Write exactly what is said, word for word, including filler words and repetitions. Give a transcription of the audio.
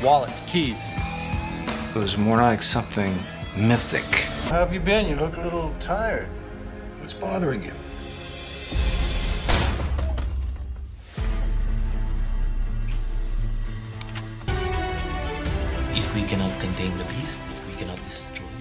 wallet, keys. It was more like something mythic. How have you been? You look a little tired. What's bothering you? If we cannot contain the beast, if we cannot destroy